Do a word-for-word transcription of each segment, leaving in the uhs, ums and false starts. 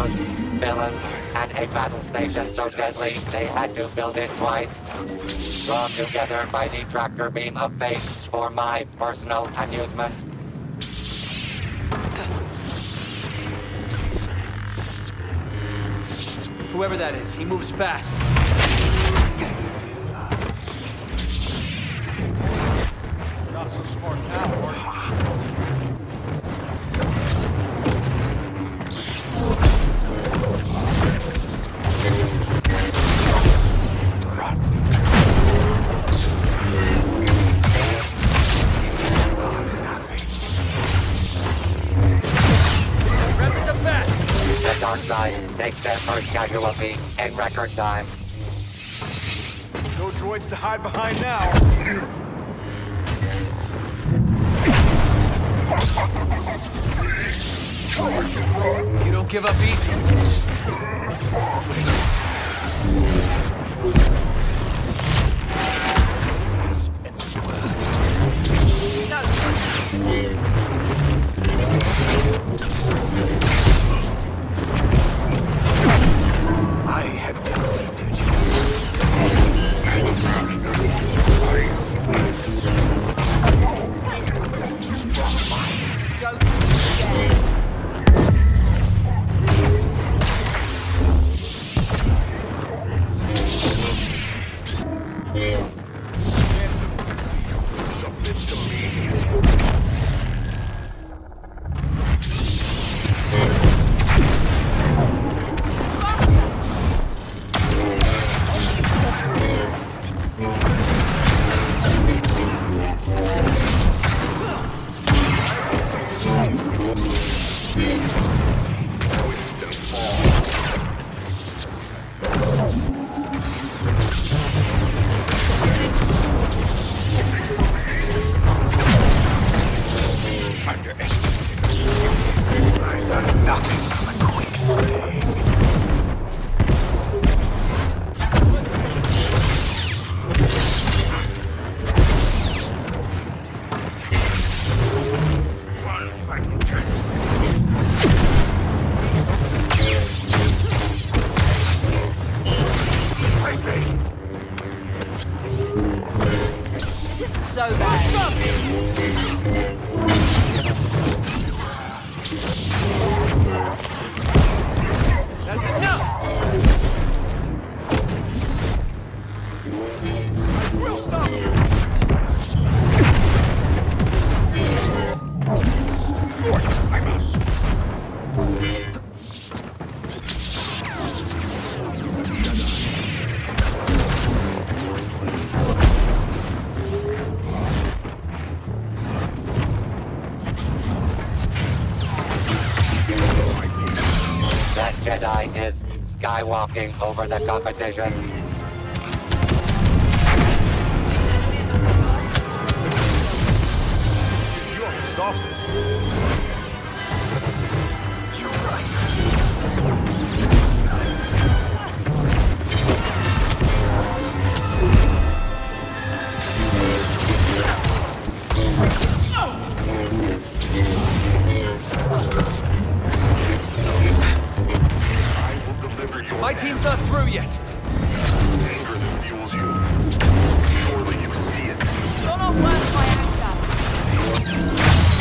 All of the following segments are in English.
heroes, villains, and a battle station so deadly they had to build it twice. Drawn together by the tractor beam of fate for my personal amusement. Whoever that is, he moves fast. Not so smart now, are you? The dark side takes their first casualty in record time. No droids to hide behind now. You don't give up easy. And sweat. I have defeated you. Don't forget. Submit to me. This isn't so bad. That's enough! We'll stop you. I must. That Jedi is skywalking over the competition. You are pissed off, sis. You're right. My team's not through yet. Anger that fuels you. Surely you see it. You're not worth my anger.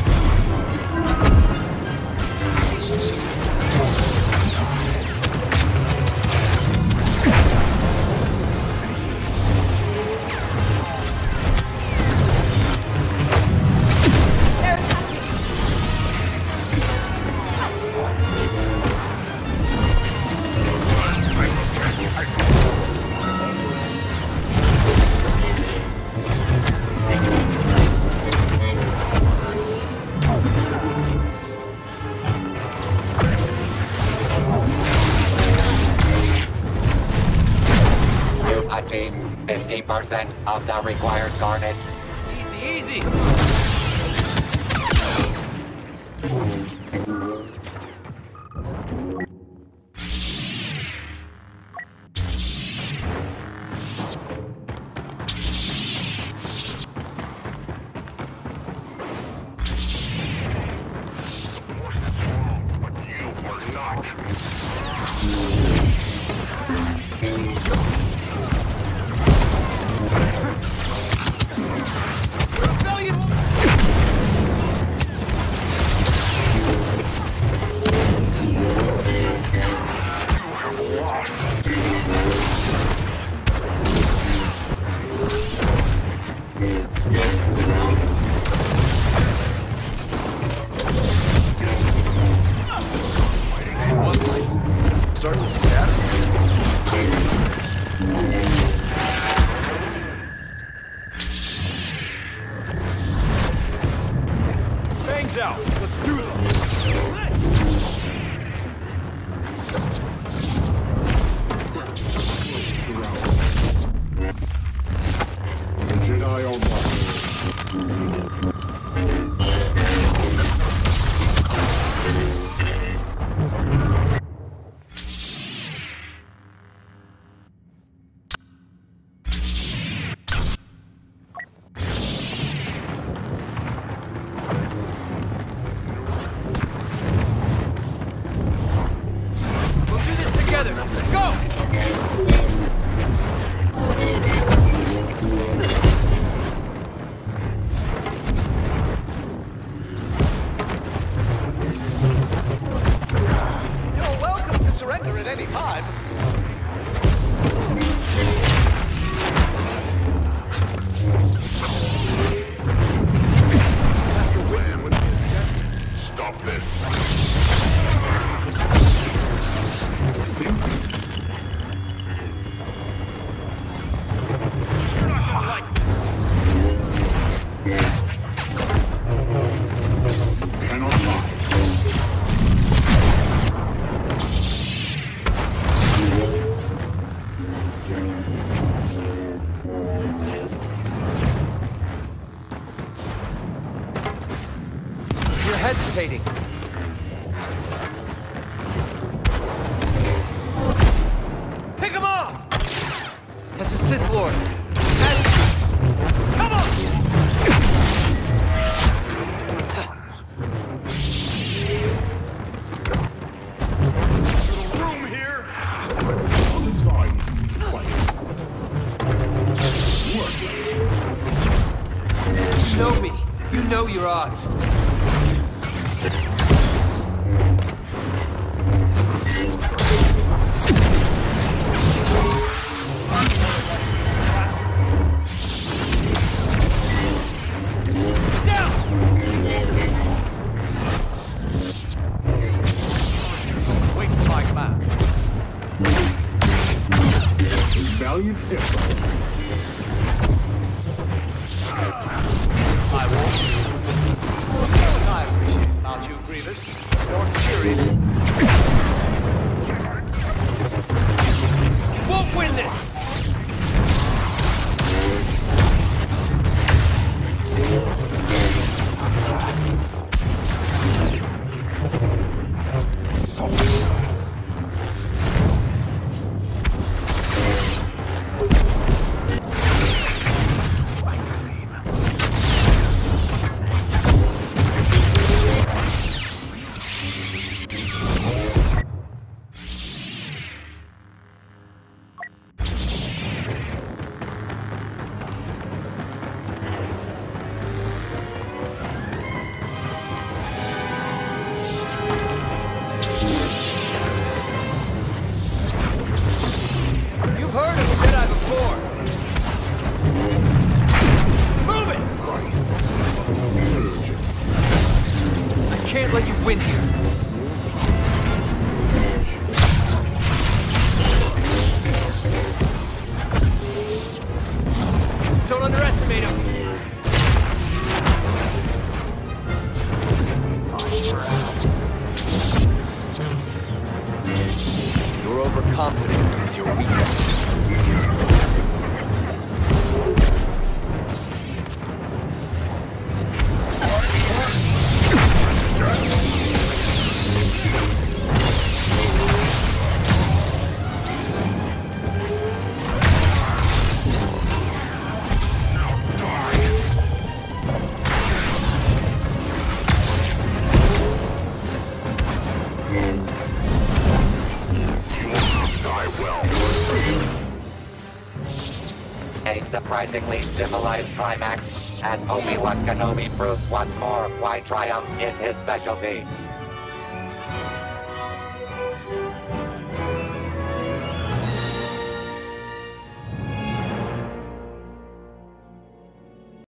They're attacking. You achieve fifty percent of the required carnage. Easy, easy! But you are not. Guns out! Let's do this! Jedi online. We'll do this together! Go! You're welcome to surrender at any time. Master Wayne would be detected. Stop this. You're not gonna like this! Cannot lie. You're hesitating. Pick him off! That's a Sith Lord. And- Come on! Room here. Advised to fight. You know me. You know your odds. Down! Wait for my command. Valiant effort. I won't. I appreciate it, aren't you, Grievous? You're cheery. Won't win this! You've heard of a Jedi before. Move it! I can't let you win here. Don't underestimate him. Your overconfidence is your weakness. A surprisingly civilized climax, as Obi-Wan Kenobi proves once more why triumph is his specialty.